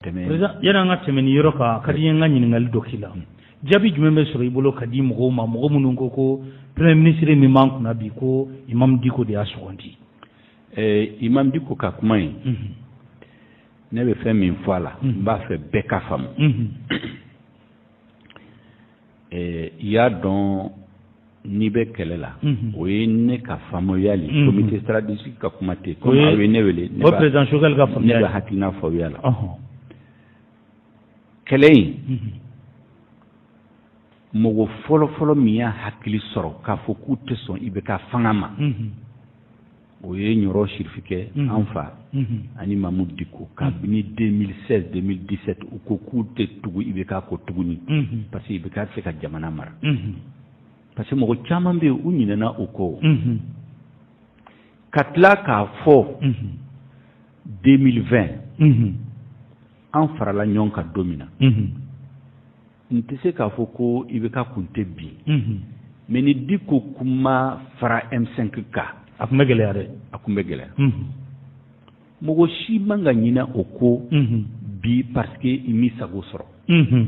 président yana nga temeni yoro ka kadi nga nyiningal dokila jabi jumembe soro ibolo kadi mo munun ko premier ministre mi manku na bi ko imam diko de asondi imam diko ka kuma yi ne be fɛn min fɔ a la n b'a fɛ bɛɛ ka faamu i y'a dɔn n'i bɛ kɛlɛ la o ye ne ka faamuyali comité stratégique ka kuma tɛ comme aw ye ne wele ne bɛ hakilina fɔ aw yala kɛlɛ in mɔgɔ fɔlɔ-fɔlɔ min y'a hakili sɔrɔ k'a fɔ k'u tɛ sɔn i bɛ ka fanga ma o ye Ɲɔrɔ Sirifikɛ an fa ani Mamu Diko kabini 2016 2017 u ko k'u tɛ tugu i bɛ ka ko tuguni parce que i bɛ ka se ka jamana mara parce que mɔgɔ caman bɛ yen u ɲinɛna o kɔ ka tila k'a fɔ 2020 an farala ɲɔgɔn kan don min na n tɛ se k'a fɔ ko i bɛ ka kun tɛ bi mais ni Diko kuma fara M5 kan a kun bɛ gɛlɛya dɛ a kun bɛ gɛlɛya mɔgɔ si man ka ɲinɛ o ko bi parce que i m'i sago sɔrɔ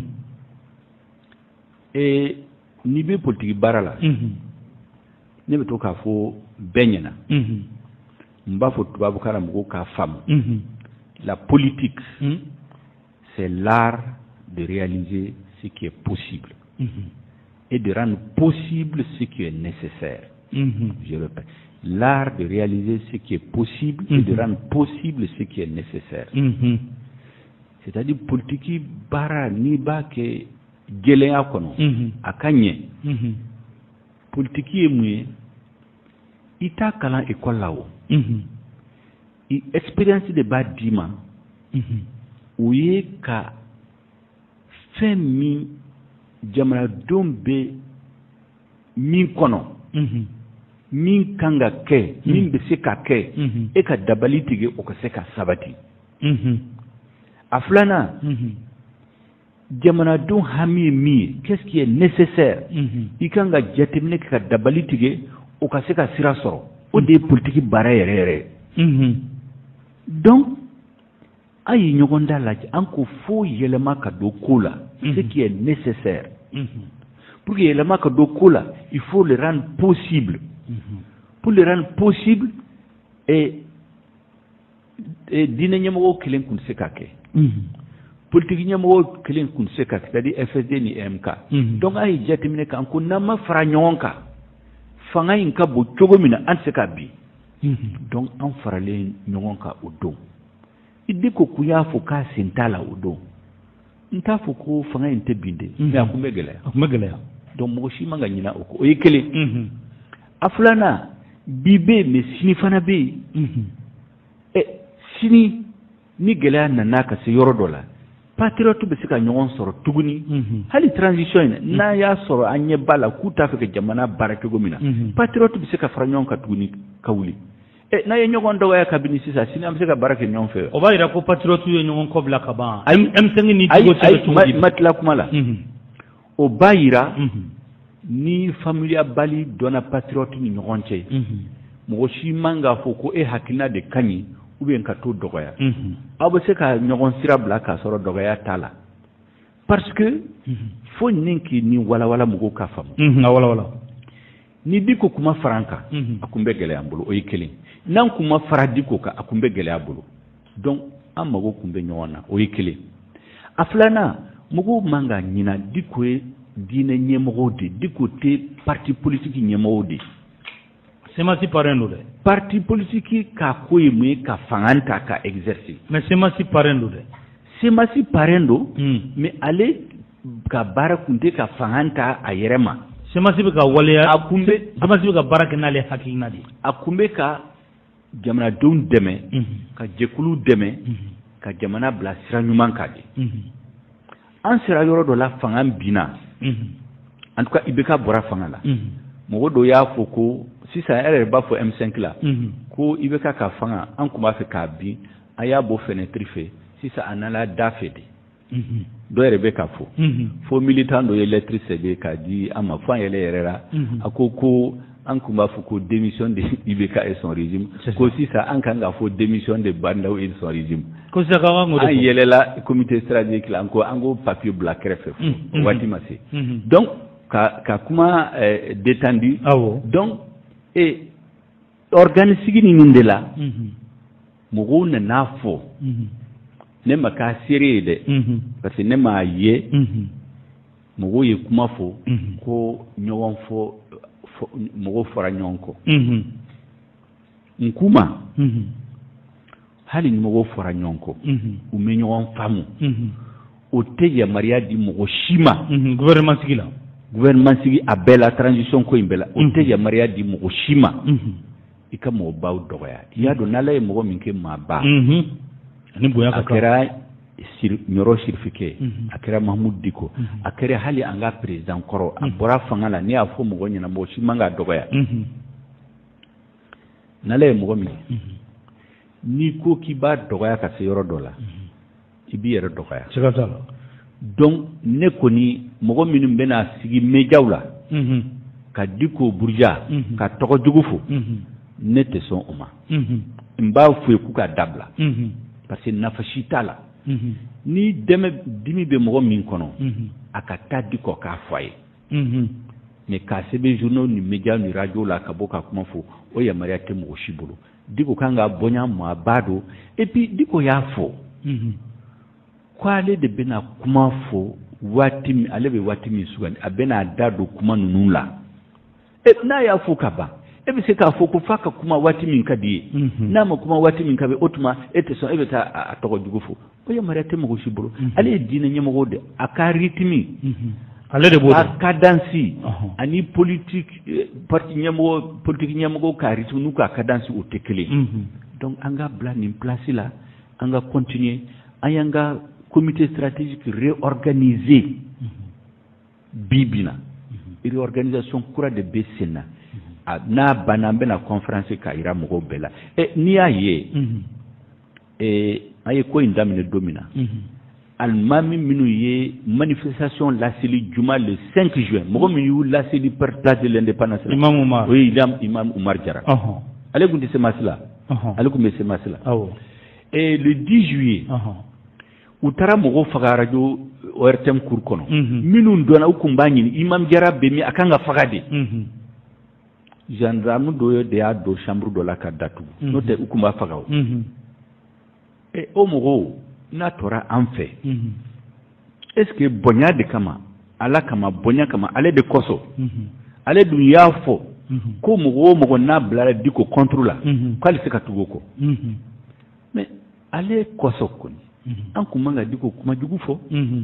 n'i bɛ politiki baara la ne bɛ to k'a fɔ bɛɛ ɲɛna n b'a fɔ tubabukan na mɔgɔw k'a faamu la politique c'est l'art de réaliser ce qui est possible et de rendre possible ce qui est nécessaire. Je répète, l'art de réaliser ce qui est possible et de rendre possible ce qui est nécessaire. C'est-à-dire politique bara ni ba ke gɛlɛya kɔnɔ a ka ɲɛ politique ye mun ye i t'a kalan école la o expérience de b'a d'i ma o ye ka fɛn min jamanadenw bɛ min kɔnɔ min kan ka kɛ min bɛ se ka kɛ e ka dabali tigɛ o ka se ka sabati a filanan jamanadenw hami ye min ye qu'est-ce qui est nécessaire i kan ka jateminɛ kɛ ka dabali tigɛ o ka se ka sira sɔrɔ o de ye politique baara yɛrɛ yɛrɛ donc a ye ɲɔgɔn da lajɛ an ko fo yɛlɛma ka don ko la ce qui est nécessaire pour que yɛlɛma ka don ko la il faut le rendre possible pour le rendre possible diinɛ ɲɛmɔgɔw kelen kun se ka kɛ politique ɲɛmɔgɔw kelen kun se ka kɛ c'est-à-dire FSD ni MK donc a ye jateminɛ kan ko n'an ma fara ɲɔgɔn kan fanga in ka bon cogo min na an tɛ se ka bin donc an faralen ɲɔgɔn kan o don i Diko kun y'a fɔ k'a sen t'a la o don n t'a fɔ ko fanga in tɛ bin de mais a kun bɛ gɛlɛya donc mɔgɔ si man ka ɲinɛ o kɔ o ye kelen a filanan bi bɛ yen mais sini fana bɛ yen sini ni gɛlɛya nana ka se yɔrɔ dɔ la patriote bɛ se ka ɲɔgɔn sɔrɔ tuguni hali transition in n'a y'a sɔrɔ an ɲɛ b'a la k'u t'a fɛ ka jamana baara cogo min na patriote bɛ se ka fara ɲɔgɔn kan tuguni ka wuli n'a ye ɲɔgɔn dɔgɔya kabini sisan sini an bɛ se ka baara kɛ ɲɔgɔn fɛ o b'a yira ko patriote ye ɲɔgɔn kɔ bila ka ban M5 ni Diko tɛ cogo di ma tila kuma la o b'a yira ni famuyabali donna patriote ni ɲɔgɔn cɛ mɔgɔ si man k'a fɔ ko e hakilina de ka ɲi ou bien ka to dɔgɔya aw bɛ se ka ɲɔgɔn sira bila k'a sɔrɔ dɔgɔya t'a la parce que fo nin k'i ni walawala mɔgɔw ka faamu a walawala ni Diko kuma fara an kan a kun bɛ gɛlɛya an bolo o ye kelen n'an kun ma fara Diko kan a kun bɛ gɛlɛya bolo donc an mago kun bɛ ɲɔgɔn na o ye kelen a filanan mɔgɔw man ka ɲina Diko ye diinɛ ɲɛmɔgɔw de Diko tɛ parti politique ɲɛmɔgɔw de semasi parrain do dɛ parti politique ka ko ye mun ye ka fanga ta ka exercer mais semasi parrain do dɛ semasi parrain do mais ale ka baara kun tɛ ka fanga ta a yɛrɛ ma semasi bɛ ka waleya semasi bɛ ka baara kɛ n'ale hakilina de a kun bɛ ka jamanadenw dɛmɛ ka jɛkulu dɛmɛ ka jamana bila sira ɲuman kan de an sera yɔrɔ dɔ la fanga binna en tout cas i bɛ ka bɔra fanga la mɔgɔ dɔ y'a fɔ ko sisan e yɛrɛ b'a fɔ M5 la ko i bɛ ka fanga an tun b'a fɛ k'a bin a y'a bɔ fenêtre fɛ sisan a nana da fɛ de dɔ yɛrɛ bɛ ka fo militant dɔ ye lettre sɛbɛn k'a di an ma fo an yɛrɛ la a ko an tun b'a fɔ ko démission de IBK et son régime ko sisan an kan k'a fɔ démission de Bandaw et son régime ko saka ngo an yelela comité stratégique la ango papier blanc kɛrɛfɛ wati ma se donc ka kuma détendu donc organe sigini min de la mɔgɔw nana fɔ ne ma k'a seere de parce que ne m'a ye mɔgɔw ye kuma fɔ ko ɲɔgɔn fɔ mɔgɔw fɔra ɲɔgɔn kɔ nkuma hali ni mɔgɔw fɔra ɲɔgɔn kɔ u bɛ ɲɔgɔn faamu o tɛ yamaruya di mɔgɔ si ma gouvernement sigi la gouvernement sigi a bɛɛ la transition ko in bɛɛ la o tɛ yamaruya di mɔgɔ si ma i ka mɔgɔ baw dɔgɔya i y'a dɔn n'ala ye mɔgɔ min kɛ maa ba ani bonya ka a kɛra ɲɔrɔ sirifike a kɛra Mahamudu Diko a kɛra hali an ka président kɔrɔ a bɔra fanga la ne y'a fɔ mɔgɔ ɲɛna mɔgɔ si man ka dɔgɔya n'ala ye mɔgɔ min n'i ko k'i b'a dɔgɔya ka se yɔrɔ dɔ la i b'i yɛrɛ dɔgɔya siga t'a la donc ne kɔni mɔgɔ minnu bɛna sigi médiaw la ka Diko Buruja ka tɔgɔ jugu fɔ ne tɛ sɔn o ma n b'a fɔ ye k'u ka dabila parce que nafa si t'a la ni dimi bɛ mɔgɔ min kɔnɔ a ka taa Diko k'a fɔ a ye mais k'a sɛbɛn journaux ni médias ni radio la ka bɔ ka kuma fɔ o yamaruya tɛ mɔgɔ si bolo Diko kan ka bonya maa ba don et puis Diko y'a fɔ ko ale de bɛna kuma fɔ waati min ale bɛ waati min sugandi a bɛna da don kuma ninnu la n'a y'a fɔ ka ban e bɛ se k'a fɔ ko f'a ka kuma waati min ka di ye n'a ma kuma waati min ka bɛ o tuma e tɛ sɔn e bɛ taa a tɔgɔ jugu fɔ o yamaruya tɛ mɔgɔ si bolo ale ye diinɛ ɲɛmɔgɔ de a ka rythme ale de b'o a cadence ani politique ɲɛmɔgɔ ka rythme n'u ka cadence o tɛ kelen donc an ka bila nin place la an ka continuer an y'an ka comité stratégique réorganiser bi na réorganisation kura de bɛ sen na n'a banna an bɛna conférence k'a yira mɔgɔw bɛɛ la n'i y'a ye an ye ko in daminɛ don min na alimami minnu ye manifestation laseli juma le 5 juin mɔgɔ min y'u laseli place de l'indépendance Imam Umar o ye Imam Umar Jara ale tun tɛ semasi la ale tun bɛ semasi la le 10 juillet u taara mɔgɔw faga radio ORTM cour kɔnɔ minnu dɔnna u tun b'a ɲini Imam Jara bɛ min a kan ka faga de gendarme dɔ de y'a don chambre dɔ la ka datugu n'o tɛ u tun b'a faga o o mɔgɔw n'a tora an fɛ est ce que bonya de kama ala kama bonya kama ale de kɔsɔn ale dun y'a fɔ ko mɔgɔ o mɔgɔ n'a bilara Diko contre la k'ale se ka tugu o kɔ mais ale kɔsɔn kɔni an kun man ka Diko kuma jugu fɔ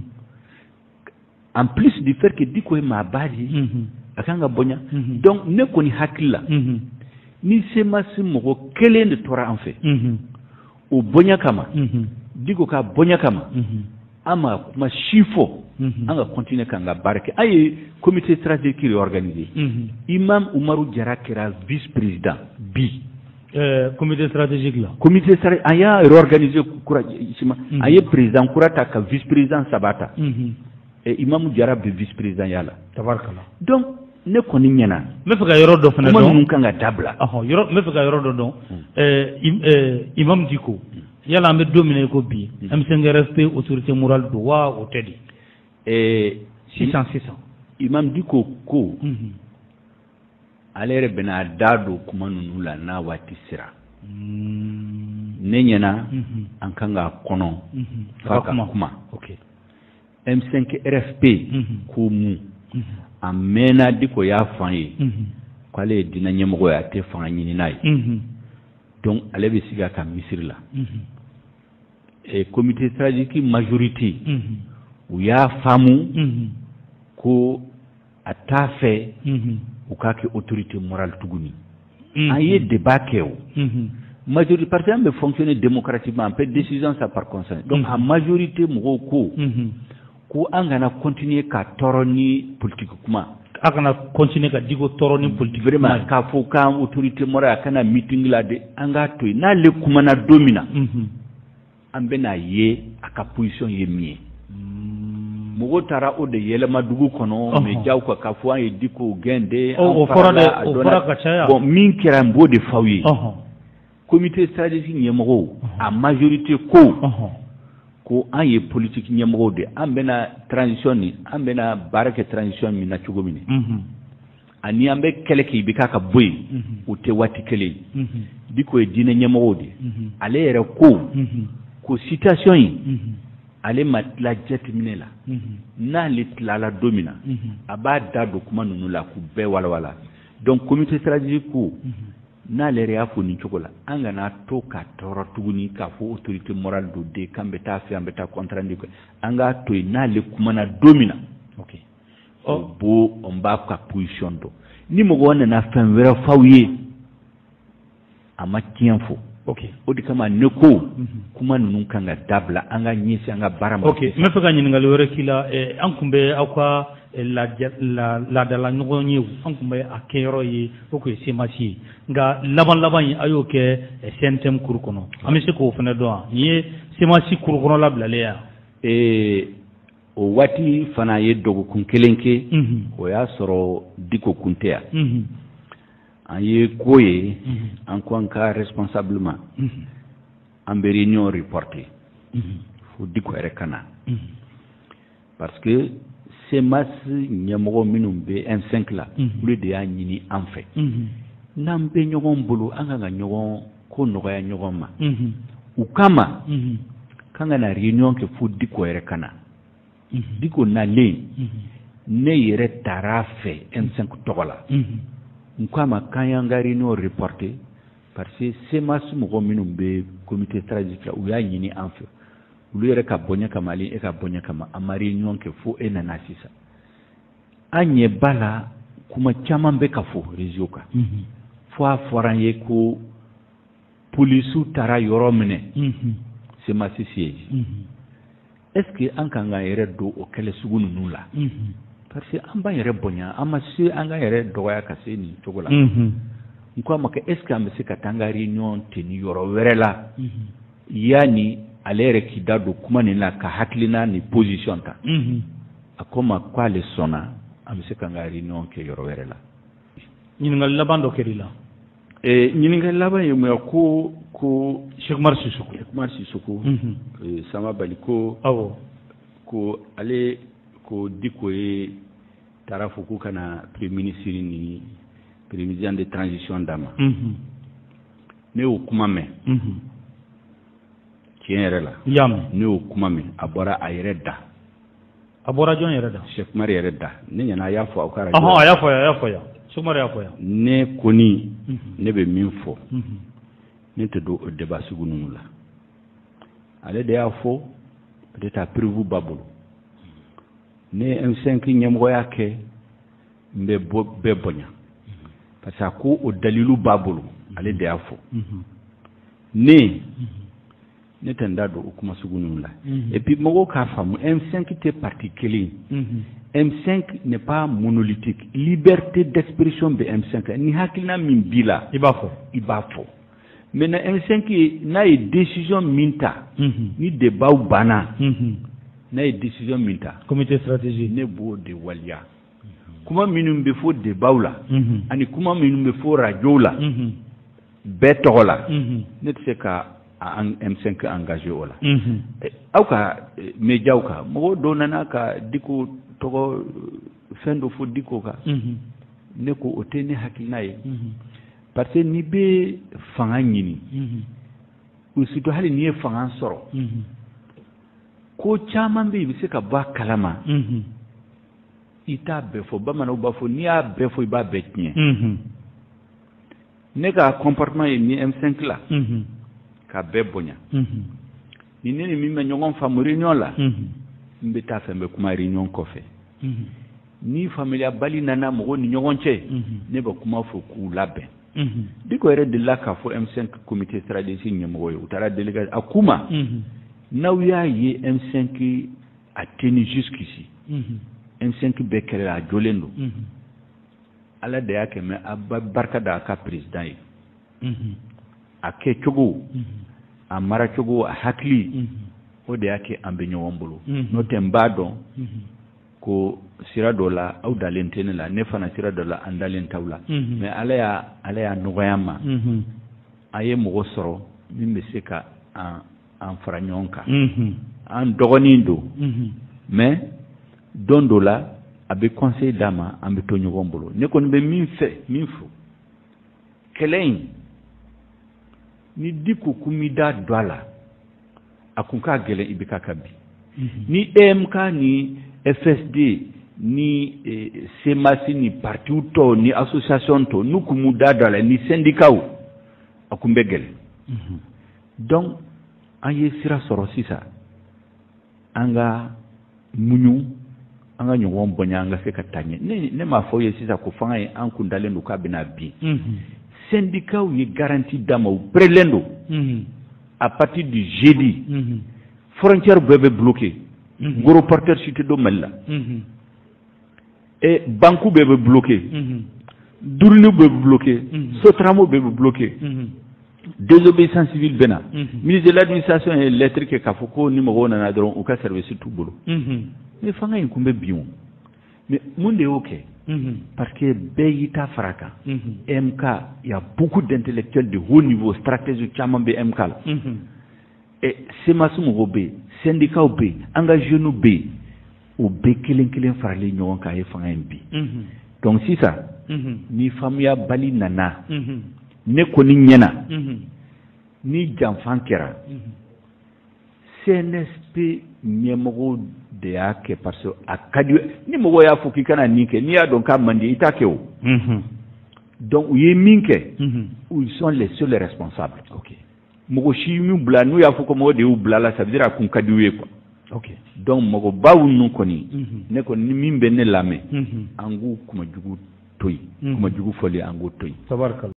en plus du fait que Diko ye maa ba de ye a kan ka bonya donc ne kɔni hakili la ni se ma se mɔgɔ kelen de tora an fɛ o bonya kama Diko ka bonya kama an ma kuma si fɔ an ka continuer k'an ka baara kɛ an ye comité stratégique réorganisé Imam Umaru Jara kɛra vice président bi comité stratégique la comité stratégique an y'a réorganisé kura an ye président kura ta ka vice président saba ta Imam Jara bɛ vice président y'a la tabarakala donc ne kɔni ɲɛna n bɛ fɛ ka yɔrɔ dɔ fana dɔn kuma ninnu kan ka dabila n bɛ fɛ ka yɔrɔ dɔ dɔn Imam Diko yala an bɛ don min na i ko bi M5 rester autorité morale don wa o tɛ de sisan Imam Diko ko ale yɛrɛ bɛna da don kuma ninnu la n'a waati sera ne ɲɛna an kan ka kɔnɔ f'a ka kuma M5 RFP ko mun a mɛnna Diko y'a fɔ an ye k'ale ye diinɛ ɲɛmɔgɔ ye a tɛ fanga ɲini n'a ye donc ale bɛ sigi a ka misiri la comité stratégique majorité u y'a faamu ko a t'a fɛ u k'a kɛ autorité morale tuguni an ye débat kɛ o majorité parce que an bɛ fonctionner démocratiquement an peut décision ça par consensus donc a majorité mɔgɔw ko an kana continuer ka tɔɔrɔ ni politique kuma a kana continuer ka Diko tɔɔrɔ ni politique vraiment k'a fɔ k'an autorité morale a kana meeting la de an k'a to yen n'ale kumana don min na an bɛna ye a ka position ye min ye mɔgɔw taara o de yɛlɛma dugu kɔnɔ médiaw kan k'a fɔ an ye Diko gɛn de o fɔra ka caya bon min kɛra n b'o de f'aw ye comité stratégique ɲɛmɔgɔw a majorité ko an ye politique ɲɛmɔgɔw de an bɛna transition ni an bɛna baara kɛ transition min na cogo min ani an bɛ kɛlɛ kɛ i bɛ k'a ka bɔ yen o tɛ waati kelen Diko ye diinɛ ɲɛmɔgɔw de ale yɛrɛ ko situation in ale ma tila jateminɛ la n'ale tilala don min na a b'a da don kuma ninnu la k'u bɛɛ walawala donc comité stratégique ko n'ale yɛrɛ y'a fɔ nin cogo la an kana to ka tɔɔrɔ tuguni k'a fɔ autorité morale do de k'an bɛ taa fɛ an bɛ taa contrat de an k'a to yen n'ale kumana don min na o b'a ka position dɔn ni mɔgɔ nana fɛn wɛrɛ f'aw ye a ma tiɲɛ fɔ o de kama ne ko kuma ninnu kan ka dabila an ka ɲɛsin an ka baara ma. n bɛ fɛ ka ɲininkali wɛrɛ k'i la an tun bɛ aw ka laadala ɲɔgɔn ye an tun bɛ a kɛyɔrɔ ye o tun ye semasi ye nka laban in a y'o kɛ CNTM kuru kɔnɔ an bɛ se k'o fana dɔn wa nin ye semasi kuru kɔnɔ labilalen yan. O waati fana ye dɔgɔkun kelen kɛ o y'a sɔrɔ Diko kun tɛ yan. An ye ko ye an ko an ka responsable ma an bɛ réunion reporté fo Diko yɛrɛ ka na parce que CEMAS ɲɛmɔgɔ minnu bɛ M5 la olu de y'a ɲini an fɛ n'an bɛ ɲɔgɔn bolo an kan ka ɲɔgɔn ko nɔgɔya ɲɔgɔn ma u kama kan ka na réunion kɛ fo Diko yɛrɛ ka na Diko nalen ne yɛrɛ taara fɛ M5 tɔgɔ la n ko a ma k'an y'an ka réunion reporté parce que CEMAS mɔgɔ minnu bɛ comité stratégique la u y'a ɲini an fɛ olu yɛrɛ ka bonya kama ale e ka bonya kama an ma réunion kɛ fo e nana sisan an ɲɛ b'a la kuma caman bɛ ka fɔ réseau kan fo a fɔra an ye ko polisiw taara yɔrɔ minɛ CEMAS siège est-ce que an kan ka yɛrɛ don o kɛlɛ sugu ninnu la parce que an b'an yɛrɛ bonya an ma se an ka yɛrɛ dɔgɔya ka se nin cogo la n ko a ma kɛ est-ce que an bɛ se ka taa an ka réunion tenir yɔrɔ wɛrɛ la yanni ale yɛrɛ k'i da don kuma nin la ka hakilina ni position ta a ko ma k'ale sɔnna an bɛ se ka an ka réunion kɛ yɔrɔ wɛrɛ la. ɲininkali laban dɔ kɛr'i la. ɲininkali laban ye mun ye ko Cheikh Umar Sisoko Sama Bali ko ale ko Diko ye taara fɔ k'u kana premier ministre ni président de transition d'a ma ne y'o kuma mɛn tiɲɛ yɛrɛ la ne y'o kuma mɛn a bɔra a yɛrɛ da jɔn yɛrɛ da Cheikh Umar yɛrɛ da ne ɲɛna a y'a fɔ aw ka radio a y'a fɔ yan Cheikh Umar y'a fɔ yan ne kɔni ne bɛ min fɔ ne tɛ don o débat sugu ninnu la ale de y'a fɔ peut-être a prévu b'a bolo ne M5 ɲɛmɔgɔya kɛ n bɛ bɛɛ bonya parce que a ko o dalilu b'a bolo ale de y'a fɔ ne tɛ n da don o kuma sugu ninnu la et puis mɔgɔw k'a faamu M5 tɛ parti kelen M5 n'est pas monolithique liberté d'expression bɛ M5 ni hakilina min b'i la i b'a fɔ maintenant M5 n'a ye décision min ta ni débat banna n'a ye décision min ta comité stratégique ne b'o de waliya kuma minnu bɛ fɔ débat la ani kuma minnu bɛ fɔ radio la bɛɛ tɔgɔ la ne tɛ se ka M5 engagé o la aw ka médiaw kan mɔgɔw dɔw nana ka Diko tɔgɔ fɛn dɔ fɔ Diko kan ne ko o tɛ ne hakilina ye parce que n'i bɛ fanga ɲini surtout hali n'i ye fanga sɔrɔ ko caman bɛ yen i bɛ se ka bɔ a kalama i t'a bɛɛ fɔ bamananw b'a fɔ n'i y'a bɛɛ fɔ i b'a bɛɛ tiɲɛ ne ka comportement ye ni M5 la ka bɛɛ bonya ni ne ni min bɛ ɲɔgɔn faamu réunion la n bɛ taa fɛ n bɛ kuma réunion kɔfɛ ni faamuyabali nana mɔgɔw ni ɲɔgɔn cɛ ne bɛ kuma fɔ k'u labɛn Diko yɛrɛ delila k'a fɔ M5 comité stratégique ɲɛmɔgɔ ye u taara délégation a kuma n'aw y'a ye M5 a tenu jusqu'ici M5 bɛɛ kɛlɛ la a jɔlen don ala de y'a kɛ mɛ a barika da a ka président ye a kɛcogo a maracogo a hakili o de y'a kɛ an bɛ ɲɔgɔn bolo n'o tɛ n b'a dɔn ko sira dɔ la aw dalen tɛ ne la ne fana sira dɔ la an dalen t'aw la mais ala y'a nɔgɔya ma a ye mɔgɔ sɔrɔ min bɛ se ka an fara ɲɔgɔn kan an dɔgɔnin don mais don dɔ la a bɛ conseil d'a ma an bɛ to ɲɔgɔn bolo ne kɔni bɛ min fɔ kɛlɛ in ni Diko kun m'i da don a la a kun ka gɛlɛn IBK ka bi ni EMK ni FSD ni CEMAS ni parti tɔw ni association tɔw n'u kun m'u da don a la ni syndicat a kun bɛ gɛlɛn donc an ye sira sɔrɔ sisan an ka muɲu an ka ɲɔgɔn bonya an ka se ka taa ɲɛ ne m'a fɔ ye sisan ko fanga ye an kun dalen don k'a bɛna bin syndicat ye garantie d'a ma u prêtlen don à partir du jeudi frontière bɛɛ bɛ bloqué gros porteur si tɛ don Mali la et banque bɛɛ bɛ bloqué duruni bɛɛ bɛ bloqué Sotramo bɛɛ bɛ bloqué désobéissance civile bɛ na ministre de l'administration ye lettre kɛ k'a fɔ ko ni mɔgɔw nana dɔrɔn u ka service t'u bolo mais fanga in kun bɛ bin o mais mun de y'o kɛ parce que bɛɛ y'i ta fara kan MK il y a beaucoup d'intellectuels de haut niveau stratégie caman bɛ MK la et CEMAS mɔgɔw bɛ yen syndicats bɛ yen an ka jeunes bɛ yen o bɛɛ kelen kelen faralen ɲɔgɔn kan a ye fanga in bin donc sisan ni faamuya bali nana ne kɔni ɲɛna ni janfan kɛra CNSP ɲɛmɔgɔw de y'a kɛ parce que a ka di ni mɔgɔ y'a fɔ k'i kana nin kɛ n'i y'a dɔn k'a man di i t'a kɛ o donc u ye min kɛ ils sont les seuls responsables mɔgɔ si y'u bila n'u y'a fɔ ko mɔgɔ de y'u bila la ça veut dire a kun ka di u ye quoi donc mɔgɔ baw ninnu kɔni ne kɔni ni min bɛ ne lamɛn an k'u kumajugu to yen kumajugu fɔli an k'o to yen